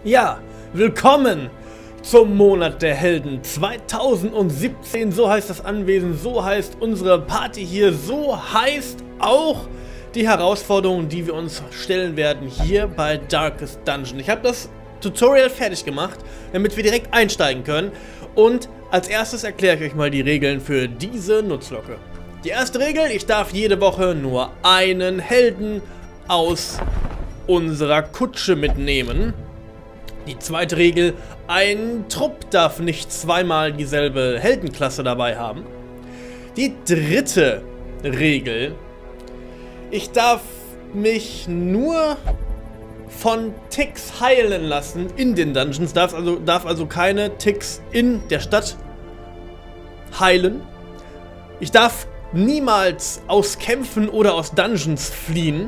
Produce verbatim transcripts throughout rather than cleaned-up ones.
Ja, willkommen zum Monat der Helden zweitausendsiebzehn. So heißt das Anwesen, so heißt unsere Party hier, so heißt auch die Herausforderung, die wir uns stellen werden hier bei Darkest Dungeon. Ich habe das Tutorial fertig gemacht, damit wir direkt einsteigen können. Und als erstes erkläre ich euch mal die Regeln für diese Nutzlocke. Die erste Regel: Ich darf jede Woche nur einen Helden aus unserer Kutsche mitnehmen. Die zweite Regel: Ein Trupp darf nicht zweimal dieselbe Heldenklasse dabei haben. Die dritte Regel: Ich darf mich nur von Ticks heilen lassen in den Dungeons, darf also, darf also keine Ticks in der Stadt heilen. Ich darf niemals aus Kämpfen oder aus Dungeons fliehen.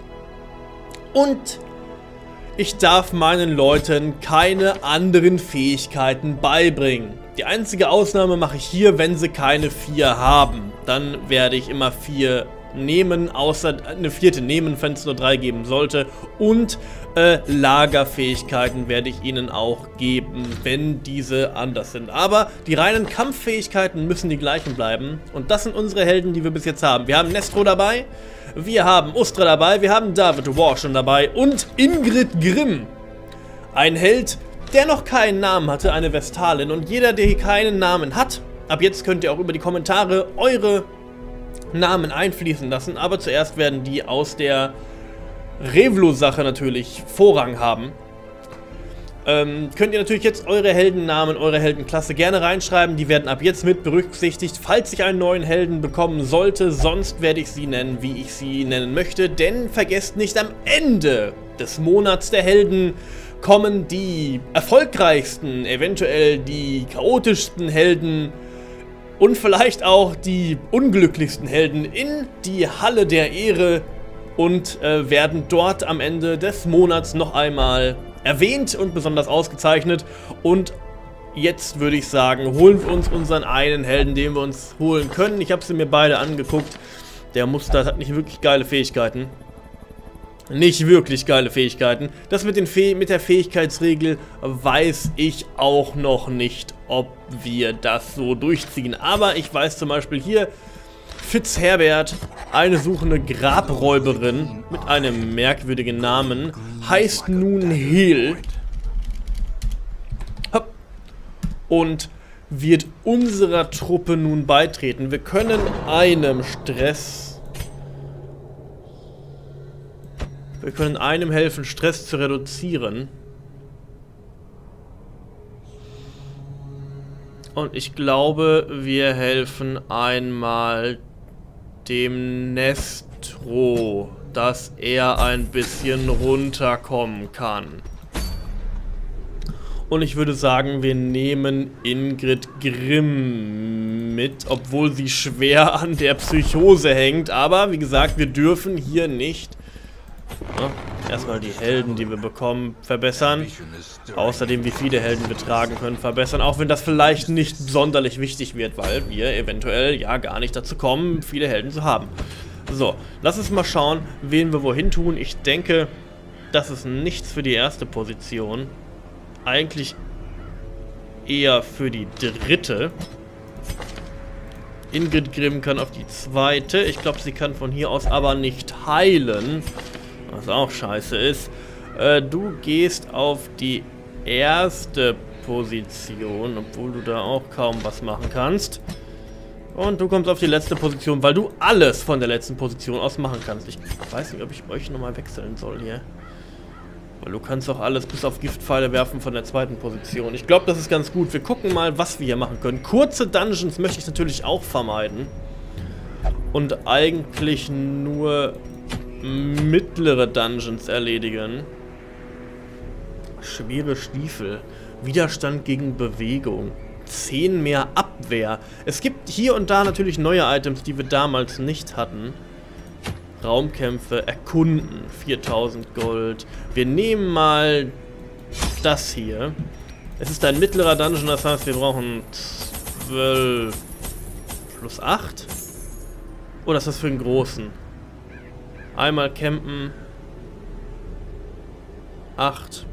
Und ich darf meinen Leuten keine anderen Fähigkeiten beibringen. Die einzige Ausnahme mache ich hier, wenn sie keine vier haben. Dann werde ich immer vier nehmen, außer eine vierte nehmen, wenn es nur drei geben sollte. Und äh, Lagerfähigkeiten werde ich ihnen auch geben, wenn diese anders sind. Aber die reinen Kampffähigkeiten müssen die gleichen bleiben. Und das sind unsere Helden, die wir bis jetzt haben. Wir haben Nestro dabei, wir haben Ustra dabei, wir haben David War schon dabei und Ingrid Grimm. Ein Held, der noch keinen Namen hatte, eine Vestalin. Und jeder, der hier keinen Namen hat, ab jetzt könnt ihr auch über die Kommentare eure Namen einfließen lassen, aber zuerst werden die aus der Revlo-Sache natürlich Vorrang haben. Ähm, könnt ihr natürlich jetzt eure Heldennamen, eure Heldenklasse gerne reinschreiben, die werden ab jetzt mit berücksichtigt, falls ich einen neuen Helden bekommen sollte, sonst werde ich sie nennen, wie ich sie nennen möchte, denn vergesst nicht, am Ende des Monats der Helden kommen die erfolgreichsten, eventuell die chaotischsten Helden und vielleicht auch die unglücklichsten Helden in die Halle der Ehre und äh, werden dort am Ende des Monats noch einmal erwähnt und besonders ausgezeichnet. Und jetzt würde ich sagen, holen wir uns unseren einen Helden, den wir uns holen können. Ich habe sie mir beide angeguckt. Der Mustard hat nicht wirklich geile Fähigkeiten. Nicht wirklich geile Fähigkeiten. Das mit, den Fäh mit der Fähigkeitsregel weiß ich auch noch nicht, ob wir das so durchziehen. Aber ich weiß zum Beispiel hier, Fitzherbert, eine suchende Grabräuberin mit einem merkwürdigen Namen, heißt nun Hel. Hopp. Und wird unserer Truppe nun beitreten. Wir können einem Stress... Wir können einem helfen, Stress zu reduzieren. Und ich glaube, wir helfen einmal dem Nestro, dass er ein bisschen runterkommen kann. Und ich würde sagen, wir nehmen Ingrid Grimm mit, obwohl sie schwer an der Psychose hängt. Aber wie gesagt, wir dürfen hier nicht... Ja, erstmal die Helden, die wir bekommen, verbessern. Außerdem, wie viele Helden wir tragen können, verbessern. Auch wenn das vielleicht nicht sonderlich wichtig wird, weil wir eventuell ja gar nicht dazu kommen, viele Helden zu haben. So, lass uns mal schauen, wen wir wohin tun. Ich denke, das ist nichts für die erste Position. Eigentlich eher für die dritte. Ingrid Grimm kann auf die zweite. Ich glaube, sie kann von hier aus aber nicht heilen. Was auch scheiße ist. Äh, du gehst auf die erste Position, obwohl du da auch kaum was machen kannst. Und du kommst auf die letzte Position, weil du alles von der letzten Position aus machen kannst. Ich weiß nicht, ob ich euch nochmal wechseln soll hier. Weil du kannst auch alles bis auf Giftpfeile werfen von der zweiten Position. Ich glaube, das ist ganz gut. Wir gucken mal, was wir hier machen können. Kurze Dungeons möchte ich natürlich auch vermeiden. Und eigentlich nur... mittlere Dungeons erledigen. Schwere Stiefel. Widerstand gegen Bewegung. zehn mehr Abwehr. Es gibt hier und da natürlich neue Items, die wir damals nicht hatten. Raumkämpfe, erkunden. viertausend Gold. Wir nehmen mal das hier. Es ist ein mittlerer Dungeon, das heißt, wir brauchen zwölf plus acht. Oder ist das für einen großen? Einmal campen. acht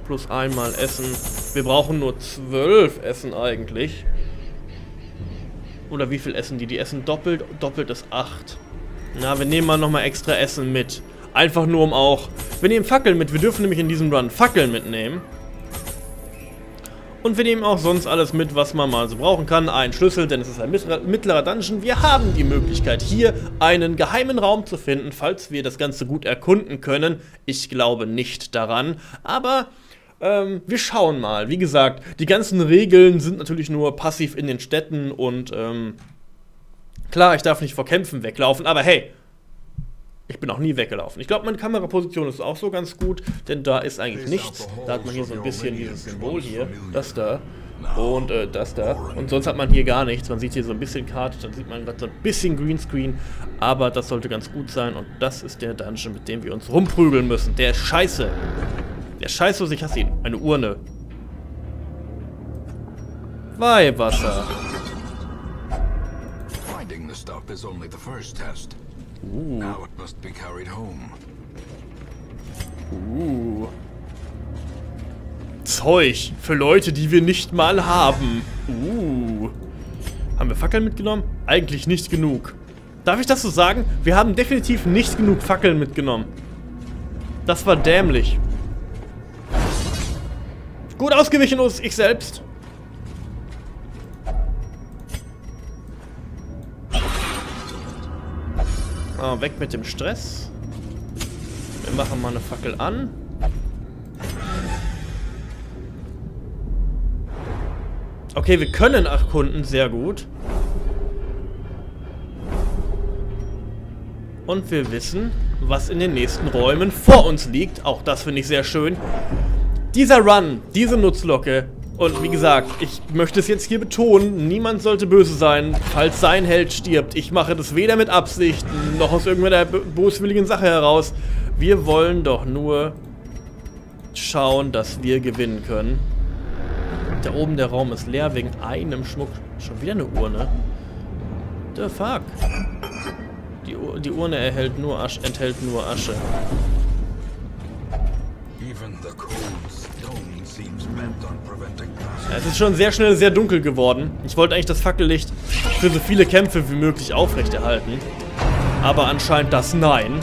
Plus einmal Essen. Wir brauchen nur zwölf Essen eigentlich. Oder wie viel essen die? Die essen doppelt. Doppelt ist acht. Na, wir nehmen mal nochmal extra Essen mit. Einfach nur um auch... Wir nehmen Fackeln mit. Wir dürfen nämlich in diesem Run Fackeln mitnehmen. Und wir nehmen auch sonst alles mit, was man mal so brauchen kann. Ein Schlüssel, denn es ist ein mittlerer Dungeon. Wir haben die Möglichkeit, hier einen geheimen Raum zu finden, falls wir das Ganze gut erkunden können. Ich glaube nicht daran, aber ähm, wir schauen mal. Wie gesagt, die ganzen Regeln sind natürlich nur passiv in den Städten und ähm, klar, ich darf nicht vor Kämpfen weglaufen, aber hey, ich bin auch nie weggelaufen. Ich glaube, meine Kameraposition ist auch so ganz gut, denn da ist eigentlich nichts. Da hat man hier so ein bisschen dieses Symbol hier, das da und äh, das da. Und sonst hat man hier gar nichts. Man sieht hier so ein bisschen Karte, dann sieht man gerade so ein bisschen Greenscreen, aber das sollte ganz gut sein. Und das ist der Dungeon, mit dem wir uns rumprügeln müssen. Der ist scheiße. Der ist scheiße, ich hasse ihn. Eine Urne. Weihwasser. Finding the stuff is only the first test. Uh. Now it must be carried home. Uh. Zeug für Leute, die wir nicht mal haben. Uh. Haben wir Fackeln mitgenommen? Eigentlich nicht genug. Darf ich das so sagen? Wir haben definitiv nicht genug Fackeln mitgenommen. Das war dämlich. Gut ausgewichen uns, ich selbst. Ah, weg mit dem Stress. Wir machen mal eine Fackel an. Okay, wir können erkunden, sehr gut. Und wir wissen, was in den nächsten Räumen vor uns liegt. Auch das finde ich sehr schön. Dieser Run, diese Nutzlocke. Und wie gesagt, ich möchte es jetzt hier betonen, niemand sollte böse sein, falls sein Held stirbt. Ich mache das weder mit Absicht, noch aus irgendeiner boswilligen Sache heraus. Wir wollen doch nur schauen, dass wir gewinnen können. Da oben der Raum ist leer wegen einem Schmuck. Schon wieder eine Urne. The fuck? Die, Ur die Urne erhält nur Asche, enthält nur Asche. Ja, es ist schon sehr schnell sehr dunkel geworden. Ich wollte eigentlich das Fackellicht für so viele Kämpfe wie möglich aufrechterhalten. Aber anscheinend das Nein.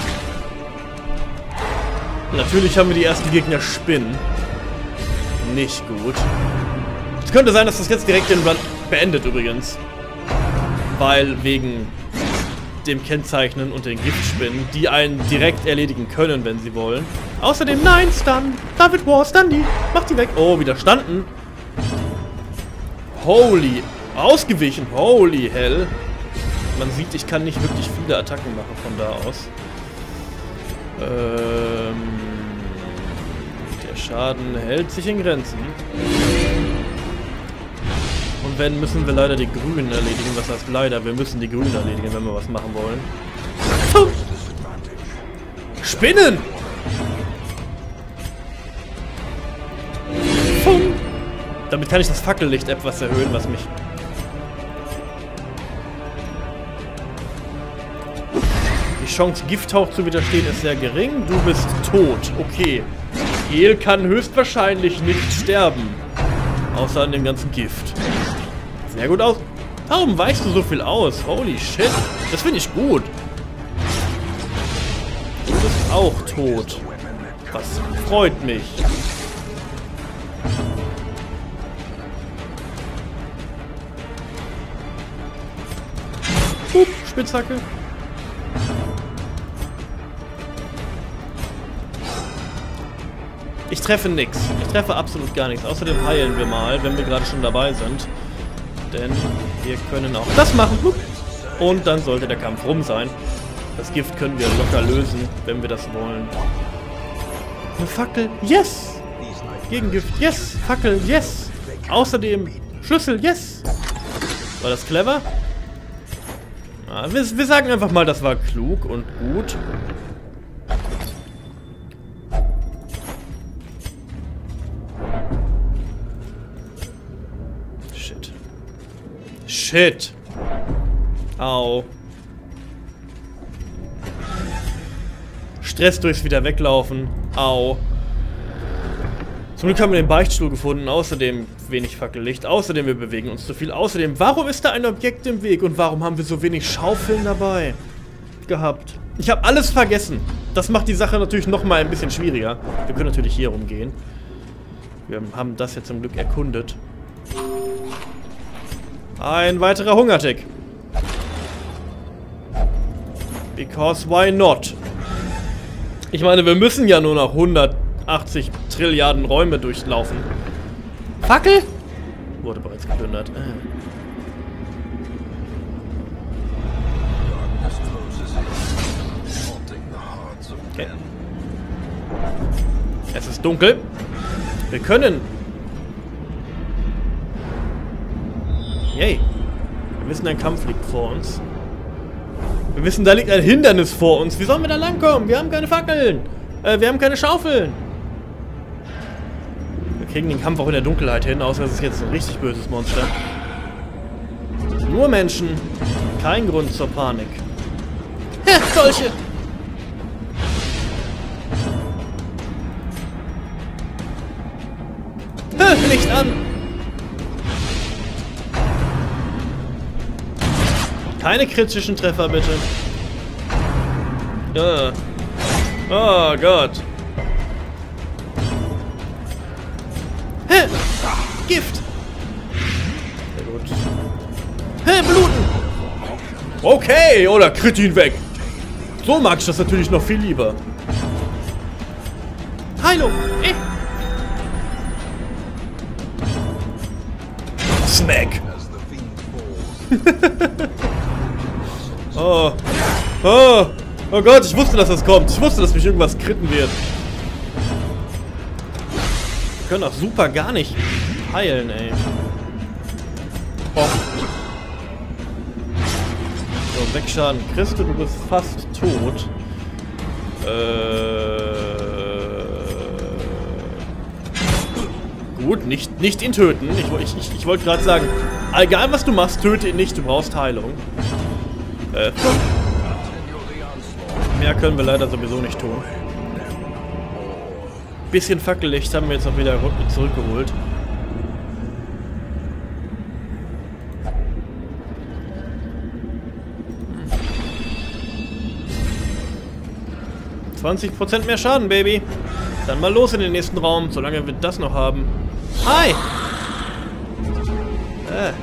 Natürlich haben wir die ersten Gegner Spinnen. Nicht gut. Es könnte sein, dass das jetzt direkt den Run beendet übrigens. Weil wegen dem Kennzeichnen und den Giftspinnen, die einen direkt erledigen können, wenn sie wollen. Außerdem, nein, Stun! David War, stun die! Mach die weg! Oh, widerstanden! Holy! Ausgewichen! Holy hell! Man sieht, ich kann nicht wirklich viele Attacken machen von da aus. Ähm... Der Schaden hält sich in Grenzen. Und wenn, müssen wir leider die Grünen erledigen. Was heißt leider? Wir müssen die Grünen erledigen, wenn wir was machen wollen. Oh. Spinnen! Oh. Damit kann ich das Fackellicht etwas erhöhen, was mich... Die Chance, Gifthauch zu widerstehen, ist sehr gering. Du bist tot. Okay. El kann höchstwahrscheinlich nicht sterben. Außer an dem ganzen Gift. Sehr gut aus. Warum weichst du so viel aus? Holy shit. Das finde ich gut. Du bist auch tot. Das freut mich. Hup, Spitzhacke. Ich treffe nichts. Ich treffe absolut gar nichts. Außerdem heilen wir mal, wenn wir gerade schon dabei sind. Denn wir können auch das machen. Und dann sollte der Kampf rum sein. Das Gift können wir locker lösen, wenn wir das wollen. Eine Fackel. Yes! Gegengift. Yes! Fackel. Yes! Außerdem Schlüssel. Yes! War das clever? Ja, wir, wir sagen einfach mal, das war klug und gut. Shit. Au. Stress durchs wieder weglaufen. Au. Zum Glück haben wir den Beichtstuhl gefunden, außerdem wenig Fackellicht, außerdem wir bewegen uns zu viel, außerdem, warum ist da ein Objekt im Weg und warum haben wir so wenig Schaufeln dabei gehabt? Ich habe alles vergessen. Das macht die Sache natürlich nochmal ein bisschen schwieriger. Wir können natürlich hier rumgehen. Wir haben das jetzt zum Glück erkundet. Ein weiterer Hungertick. Because why not? Ich meine, wir müssen ja nur noch hundertachtzig Trilliarden Räume durchlaufen. Fackel? Wurde bereits geplündert. Äh. Okay. Es ist dunkel. Wir können. Yay. Wir wissen, ein Kampf liegt vor uns. Wir wissen, da liegt ein Hindernis vor uns. Wie sollen wir da langkommen? Wir haben keine Fackeln. Äh, wir haben keine Schaufeln. Wir kriegen den Kampf auch in der Dunkelheit hin, außer es ist jetzt ein richtig böses Monster. Nur Menschen. Kein Grund zur Panik. Ha, solche. Ha, Licht an. Keine kritischen Treffer, bitte. Ja. Oh Gott. Hä? Gift. Sehr gut. Hä, bluten. Okay, oder krit ihn weg. So mag ich das natürlich noch viel lieber. Heilung. Eh. Smack. Oh. Oh. Oh Gott, ich wusste, dass das kommt. Ich wusste, dass mich irgendwas kritten wird. Wir können auch super gar nicht heilen, ey. Oh. So, sechs Schaden. Christe, du bist fast tot. Äh. Gut, nicht, nicht ihn töten. Ich, ich, ich, ich wollte gerade sagen, egal was du machst, töte ihn nicht. Du brauchst Heilung. Äh, mehr können wir leider sowieso nicht tun. Bisschen Fackellicht haben wir jetzt auch wieder zurückgeholt. zwanzig Prozent mehr Schaden, Baby. Dann mal los in den nächsten Raum, solange wir das noch haben. Hi! Äh.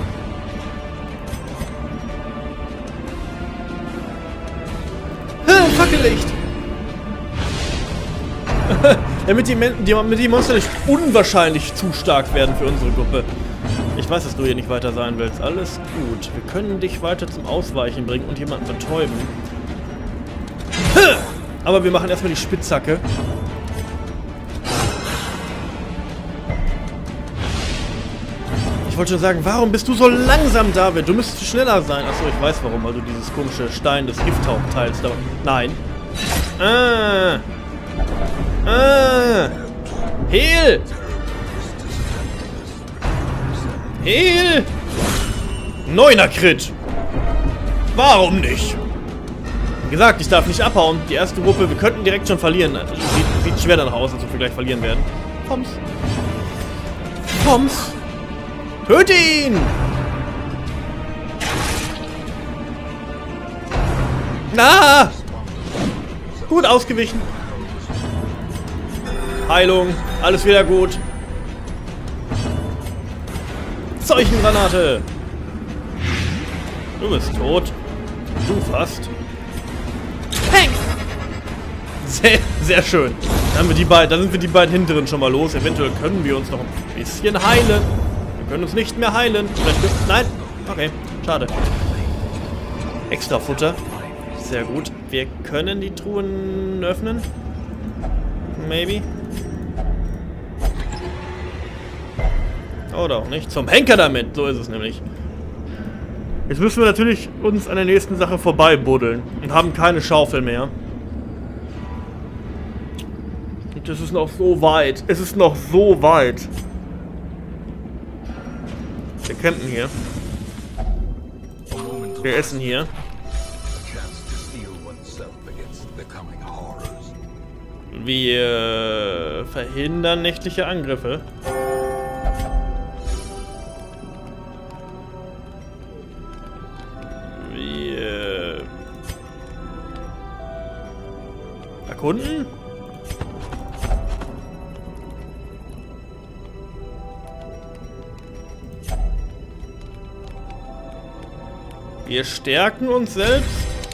Fackellicht! Damit die, Men die, damit die Monster nicht unwahrscheinlich zu stark werden für unsere Gruppe. Ich weiß, dass du hier nicht weiter sein willst. Alles gut. Wir können dich weiter zum Ausweichen bringen und jemanden betäuben. Aber wir machen erstmal die Spitzhacke. Ich wollte schon sagen, warum bist du so langsam, David? Du müsstest schneller sein. Achso, ich weiß warum, weil du dieses komische Stein des Gifthauchteils da... Nein. Ah. Ah. Heal! Heal! Neuner Crit! Warum nicht? Wie gesagt, ich darf nicht abhauen. Die erste Gruppe, wir könnten direkt schon verlieren. Sieht, sieht schwer danach aus, als ob wir gleich verlieren werden. Komm's. Komm's. Töte ihn! Na! Gut ausgewichen. Heilung. Alles wieder gut. Zeugengranate. Du bist tot. Du fast. Peng! Sehr, sehr schön. Dann, haben wir die beiden, dann sind wir die beiden hinteren schon mal los. Eventuell können wir uns noch ein bisschen heilen. Wir können uns nicht mehr heilen. Vielleicht, nein? Okay, schade. Extra Futter. Sehr gut. Wir können die Truhen öffnen. Maybe. Oder auch nicht. Zum Henker damit. So ist es nämlich. Jetzt müssen wir natürlich uns an der nächsten Sache vorbei buddeln. Und haben keine Schaufel mehr. Und es ist noch so weit. Es ist noch so weit. Wir campen hier. Wir essen hier. Wir verhindern nächtliche Angriffe. Wir erkunden. Wir stärken uns selbst.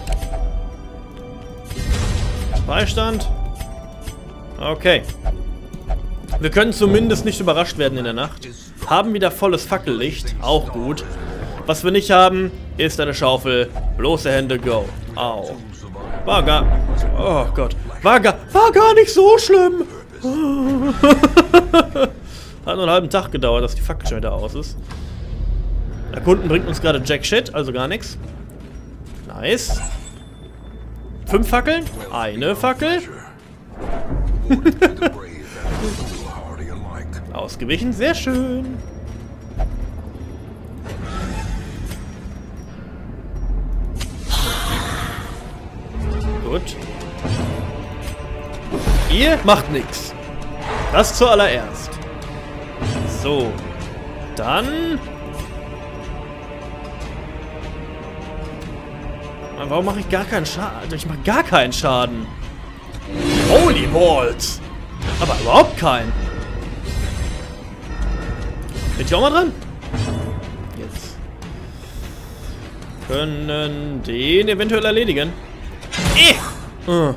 Beistand. Okay. Wir können zumindest nicht überrascht werden in der Nacht. Haben wieder volles Fackellicht. Auch gut. Was wir nicht haben, ist eine Schaufel. Bloße Hände, go. Au. War gar... Oh Gott. War gar... War gar nicht so schlimm. Hat nur einen halben Tag gedauert, dass die Fackel schon wieder aus ist. Erkunden bringt uns gerade Jack Shit, also gar nichts. Nice. Fünf Fackeln? Eine Fackel. Ausgewichen, sehr schön. Gut. Ihr macht nichts. Das zuallererst. So. Dann... Warum mache ich gar keinen Schaden? Ich mache gar keinen Schaden. Holy Balls! Aber überhaupt keinen. Bin ich auch mal dran? Jetzt. Können den eventuell erledigen. Eh! Uh.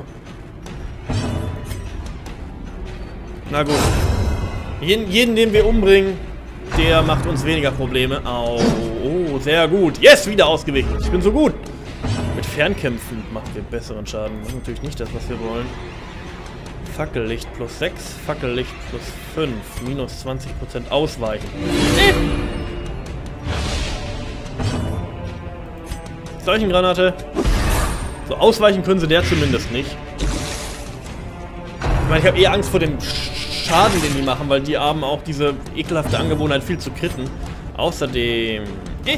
Na gut. Jeden, jeden, den wir umbringen, der macht uns weniger Probleme. Au. Oh, sehr gut. Yes, wieder ausgewichen. Ich bin so gut. Mit Fernkämpfen machen wir besseren Schaden. Das ist natürlich nicht das, was wir wollen. Fackellicht plus sechs, Fackellicht plus fünf, minus zwanzig Prozent ausweichen. Äh. Seuchengranate. So, ausweichen können sie der zumindest nicht. Ich meine, ich habe eh Angst vor dem Schaden, den die machen, weil die haben auch diese ekelhafte Angewohnheit, viel zu kritten. Außerdem... Äh.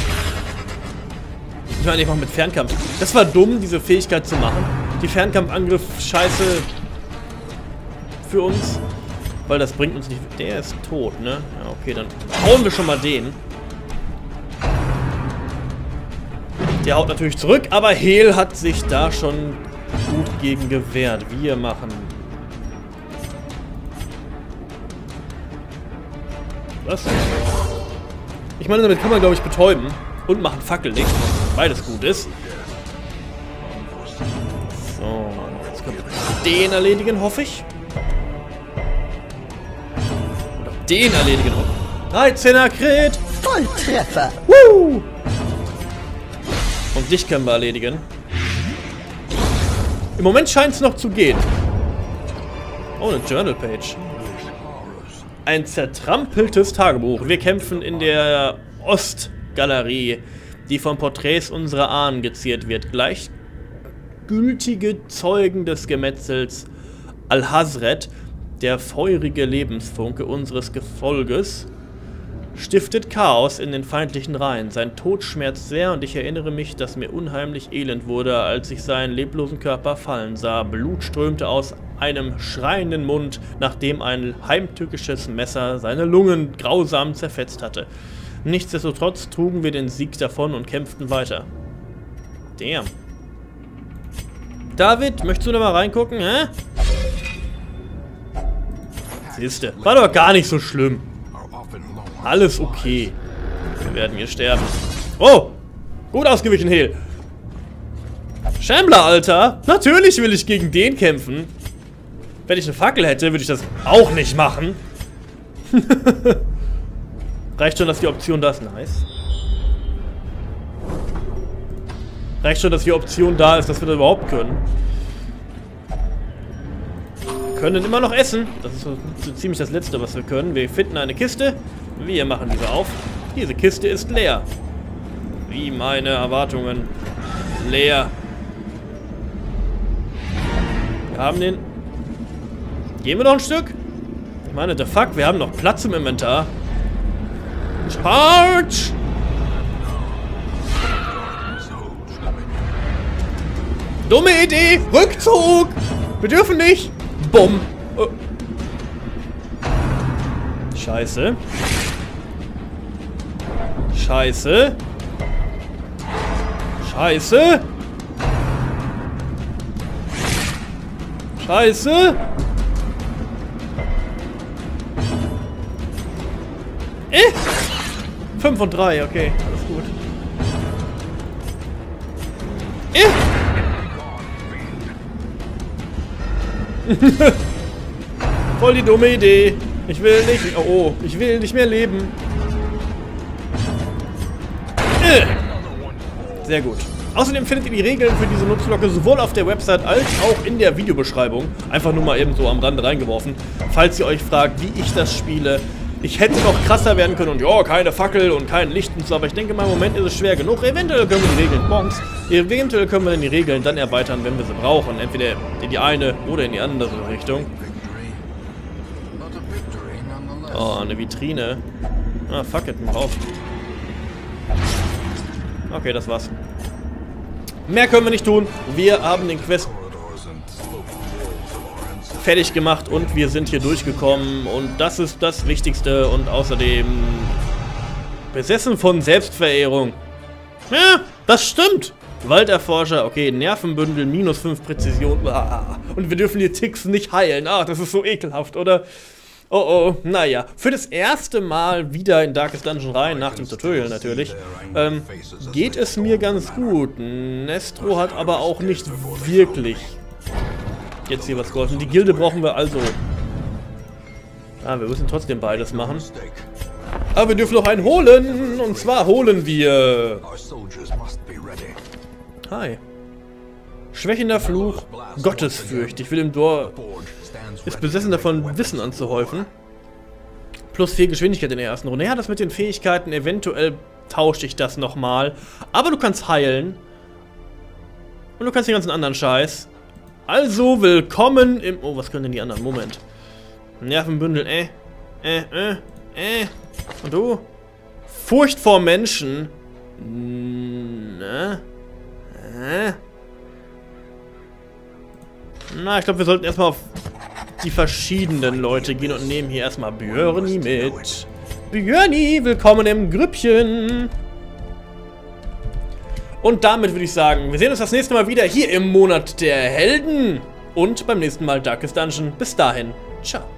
Ich meine, ich mache mit Fernkampf. Das war dumm, diese Fähigkeit zu machen. Die Fernkampfangriff scheiße für uns. Weil das bringt uns nicht... Der ist tot, ne? Ja, okay, dann hauen wir schon mal den. Der haut natürlich zurück, aber Hel hat sich da schon gut gegen gewehrt. Wir machen... Was? Ich meine, damit kann man, glaube ich, betäuben. Und machen Fackellicht. Beides gut ist. So, jetzt können wir den erledigen, hoffe ich. Oder den erledigen. dreizehner Crit. Volltreffer. Woo! Und dich können wir erledigen. Im Moment scheint es noch zu gehen. Oh, eine Journal-Page. Ein zertrampeltes Tagebuch. Wir kämpfen in der Ostgalerie, die von Porträts unserer Ahnen geziert wird. Gleichgültige Zeugen des Gemetzels Al-Hazret, der feurige Lebensfunke unseres Gefolges, stiftet Chaos in den feindlichen Reihen. Sein Tod schmerzt sehr und ich erinnere mich, dass mir unheimlich elend wurde, als ich seinen leblosen Körper fallen sah. Blut strömte aus einem schreienden Mund, nachdem ein heimtückisches Messer seine Lungen grausam zerfetzt hatte. Nichtsdestotrotz trugen wir den Sieg davon und kämpften weiter. Damn. David, möchtest du da mal reingucken, hä? Siehste, war doch gar nicht so schlimm. Alles okay. Wir werden hier sterben. Oh! Gut ausgewichen, Hel. Shambler, Alter! Natürlich will ich gegen den kämpfen. Wenn ich eine Fackel hätte, würde ich das auch nicht machen. Reicht schon, dass die Option da ist. Nice. Reicht schon, dass die Option da ist, dass wir das überhaupt können. Wir können immer noch essen. Das ist so, so ziemlich das Letzte, was wir können. Wir finden eine Kiste. Wir machen diese auf. Diese Kiste ist leer. Wie meine Erwartungen. Leer. Wir haben den... Gehen wir noch ein Stück? Ich meine, the fuck, wir haben noch Platz im Inventar. Charge! Dumme Idee! Rückzug! Wir dürfen nicht! Bumm. Oh. Scheiße. Scheiße. Scheiße. Scheiße. Eh. fünf und drei, okay. Alles gut. Eh. Voll die dumme Idee. Ich will nicht... Oh, ich will nicht mehr leben. Äh. Sehr gut. Außerdem findet ihr die Regeln für diese Nutzglocke sowohl auf der Website als auch in der Videobeschreibung. Einfach nur mal eben so am Rande reingeworfen. Falls ihr euch fragt, wie ich das spiele. Ich hätte noch krasser werden können und ja, keine Fackel und kein Licht und so, aber ich denke mal, im Moment ist es schwer genug. Eventuell können wir die Regeln, Bonks, eventuell können wir dann die Regeln dann erweitern, wenn wir sie brauchen. Entweder in die eine oder in die andere Richtung. Oh, eine Vitrine. Ah, fuck it, mach auf. Okay, das war's. Mehr können wir nicht tun. Wir haben den Quest fertig gemacht und wir sind hier durchgekommen und das ist das Wichtigste und außerdem besessen von Selbstverehrung. Ja, das stimmt. Walderforscher, okay, Nervenbündel, minus fünf Präzision. Ah, und wir dürfen die Ticks nicht heilen. Ach, das ist so ekelhaft, oder? Oh oh, naja. Für das erste Mal wieder in Darkest Dungeon rein, nach dem Tutorial natürlich, ähm, geht es mir ganz gut. Nestro hat aber auch nicht wirklich jetzt hier was geholfen. Die Gilde brauchen wir also. Ah, wir müssen trotzdem beides machen. Aber wir dürfen noch einen holen. Und zwar holen wir... Hi. Schwächender Fluch. Gottesfürcht. Ich will im Dor... Ist besessen davon, Wissen anzuhäufen. Plus vier Geschwindigkeit in der ersten Runde. Ja, das mit den Fähigkeiten, eventuell tausche ich das nochmal. Aber du kannst heilen. Und du kannst den ganzen anderen Scheiß. Also, willkommen im... Oh, was können denn die anderen? Moment. Nervenbündel, äh. Äh, äh, äh. Und du? Furcht vor Menschen. Na? Äh. Na, ich glaube, wir sollten erstmal auf die verschiedenen Leute gehen und nehmen hier erstmal Björni mit. Björni, willkommen im Grüppchen. Und damit würde ich sagen, wir sehen uns das nächste Mal wieder hier im Monat der Helden. Und beim nächsten Mal Darkest Dungeon. Bis dahin, ciao.